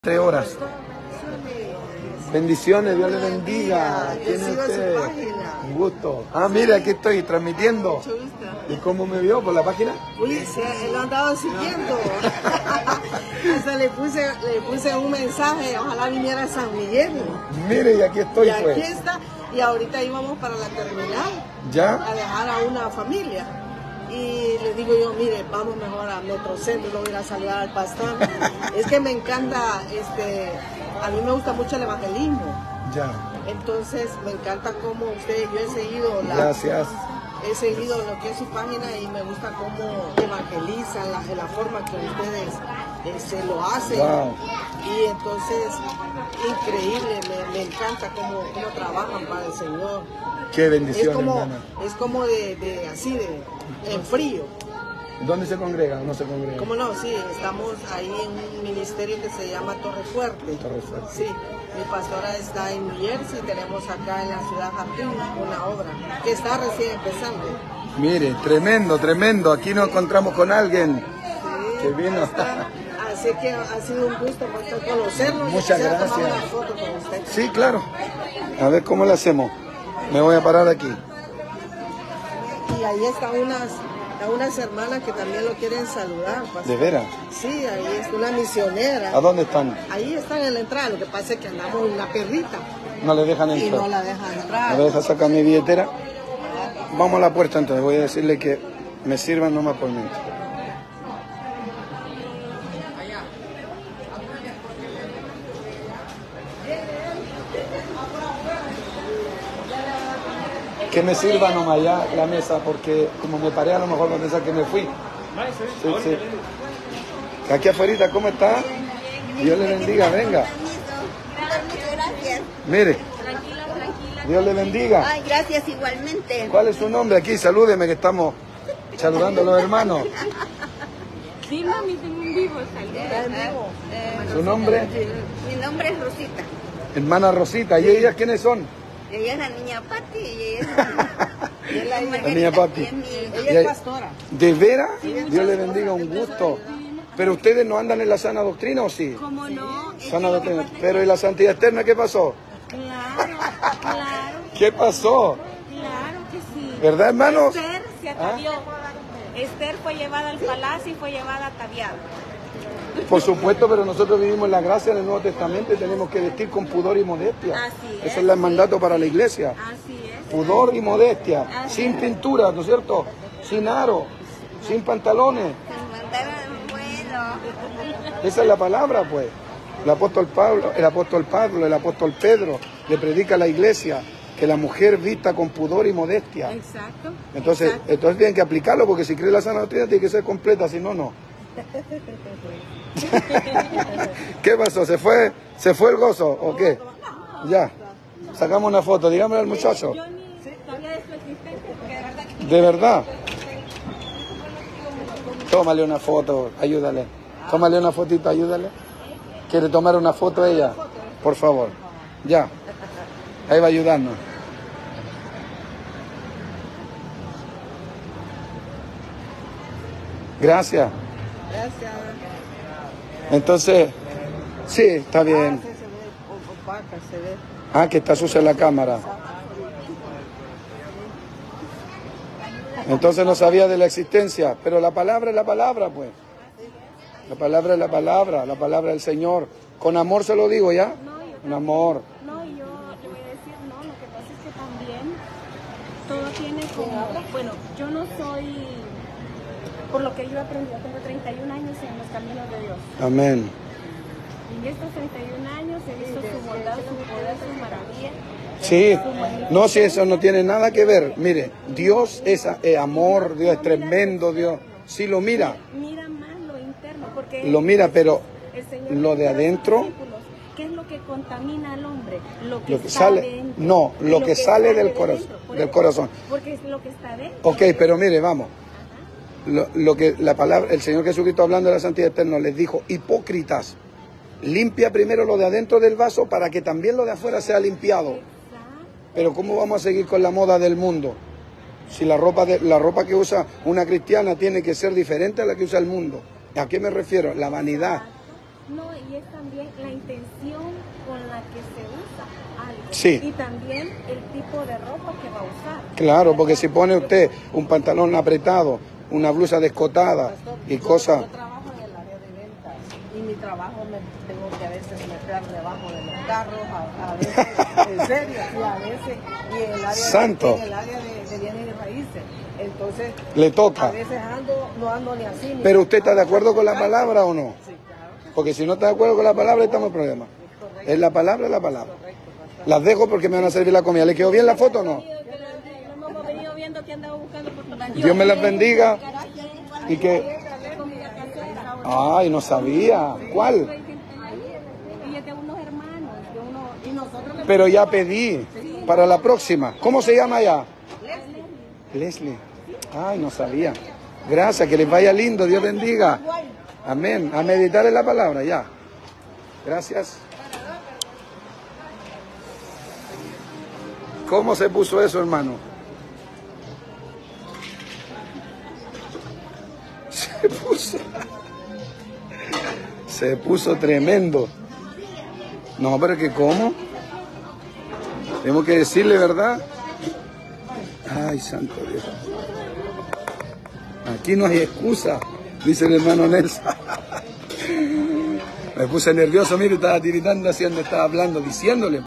3 horas. Bendiciones, Dios le bendiga. Yo ¿Quién es sigo usted? su página. Un gusto. Ah, mire, aquí estoy transmitiendo. Mucho gusto. ¿Y cómo me vio por la página? Uy, lo andaba siguiendo. Hasta le puse un mensaje, ojalá viniera a San Miguel. Mire, y aquí estoy, Y aquí pues. está. Y ahorita íbamos para la terminal ¿Ya? a dejar a una familia. Y le digo yo, mire, vamos mejor a Metrocentro, lo voy a ir a saludar al pastor. Es que me encanta, a mí me gusta mucho el evangelismo. Ya. Entonces me encanta cómo usted, yo he seguido Gracias. he seguido lo que es su página y me gusta cómo evangelizan, la forma que ustedes se lo hacen. Wow. Y entonces, increíble, me encanta cómo trabajan para el Señor. Qué bendición, Es hermana. como así, en frío. ¿Dónde se congrega o no se congrega? ¿Cómo no? Sí, estamos ahí en un ministerio que se llama Torre Fuerte. Torre Fuerte. Sí, mi pastora está en New Jersey y tenemos acá en la ciudad Jardín una obra que está recién empezando. Mire, tremendo, tremendo. Aquí nos encontramos con alguien Sí, que vino. está. Así que ha sido un gusto poder conocerlo. y Muchas quisiera gracias. tomar una foto con usted. Sí, claro. A ver cómo le hacemos. Me voy a parar aquí. Y ahí están unas hermanas que también lo quieren saludar. pastor. ¿De veras? Sí, ahí es una misionera. ¿A dónde están? Ahí están en la entrada, lo que pasa es que andamos en una perrita No le dejan y entrar. no la dejan Me entrar. deja sacar mi billetera. Vamos a la puerta entonces. Voy a decirle que me sirvan nomás por mí. Que me sirva nomás ya la mesa, porque como me paré a lo mejor donde esa que me fui. Sí, sí. Aquí afuera, ¿cómo está? Dios le bendiga, venga. Muchas gracias. Mire, Tranquila, tranquila. Dios le bendiga. Ay, gracias igualmente. ¿Cuál es su nombre aquí? Salúdeme que estamos saludando a los hermanos. Sí, mami, tengo un vivo. ¿Su nombre? Mi nombre es Rosita. Hermana Rosita. ¿Y ellas quiénes son? Ella es la niña Pati y ella es la niña Pati. Ella es pastora. ¿De veras? Dios le bendiga, un gusto. ¿Pero ustedes no andan en la sana doctrina o sí? ¿Cómo no? Sana doctrina. ¿Pero en la santidad eterna qué pasó? Claro, claro, ¿Qué pasó? claro que sí. ¿Verdad, hermanos? Esther se atavió. Esther fue llevada al palacio y fue llevada ataviada. Por supuesto, pero nosotros vivimos en la gracia del Nuevo Testamento y tenemos que vestir con pudor y modestia. Así es. Eso es el mandato para la iglesia. Así es. Pudor y modestia. Así Sin pintura, ¿no es cierto? Sin aro, sin pantalones. Se mandaron vuelo. Esa es la palabra, pues. El apóstol Pablo, el apóstol Pedro le predica a la iglesia que la mujer vista con pudor y modestia. Exacto. Entonces tienen que aplicarlo, porque si cree la sana doctrina tiene que ser completa, si no, no. ¿Qué pasó? ¿Se fue el gozo o qué? Ya. Sacamos una foto, dígame al muchacho. Yo ni sabía de su existencia porque de verdad que ¿De verdad? Tómale una foto, ayúdale. Tómale una fotito, ayúdale. ¿Quiere tomar una foto ella? Por favor. Ya. Ahí va a ayudarnos. Gracias. Gracias. Entonces, sí, está bien. Se ve opaca, se ve. Ah, que está sucia la cámara. Entonces no sabía de la existencia, pero la palabra es la palabra, pues. La palabra es la palabra del Señor. Con amor se lo digo, ¿ya? Con amor. no, y yo le voy a decir, no, lo que pasa es que también todo tiene como, bueno, yo no soy, por lo que yo he aprendido, tengo 31 años en los caminos de Dios. Amén. Y en estos 31 años he visto su bondad, su poder, su maravilla. Sí, no, si eso no tiene nada que ver. Mire, Dios es amor, Dios es tremendo, Dios. Sí lo mira, Mira más lo interno, porque lo mira, pero el Señor lo de quiere a sus adentro, discípulos. ¿Qué es lo que contamina al hombre? Lo que, lo que está sale, dentro. no, Y lo que sale del de corazón, dentro, por del eso. corazón. Porque es lo que está dentro. Ok, pero mire, vamos. Lo que la palabra, el Señor Jesucristo hablando de la santidad eterna les dijo: hipócritas, limpia primero lo de adentro del vaso para que también lo de afuera sea limpiado. Pero ¿cómo vamos a seguir con la moda del mundo? Si la ropa que usa una cristiana tiene que ser diferente a la que usa el mundo. ¿A qué me refiero? La vanidad. No, y es también la intención con la que se usa algo. Sí. Y también el tipo de ropa que va a usar. Claro, porque si pone usted un pantalón apretado, una blusa descotada y cosas... Yo trabajo en el área de ventas y mi trabajo me tengo que a veces meter debajo de los carros, a veces, en serio, y a veces, y en el área, Santo. En el área de bienes y raíces. Entonces, Le toca. a veces no ando ni así. Ni Pero usted está de acuerdo con la palabra o no? Sí, claro. Porque si no está de acuerdo con la palabra, estamos en problema. Es la palabra, es la palabra. Las dejo porque me van a servir la comida. ¿Le quedó bien la foto o no? Hemos venido viendo que andaba buscando por tu Dios me las bendiga. Y que... Ay, no sabía. ¿Cuál? Y es de unos hermanos, y nosotros le Pero ya pedí para la próxima. ¿Cómo se llama ya? Leslie. Ay, no sabía. Gracias, que les vaya lindo. Dios bendiga. Amén. A meditar en la palabra, ya. Gracias. ¿Cómo se puso eso, hermano? Se puso tremendo. No, pero que ¿cómo? Tenemos que decirle, ¿verdad? Ay, santo Dios. Aquí no hay excusa, dice el hermano Nelson. Me puse nervioso, mire, estaba tiritando haciendo, estaba hablando, diciéndole.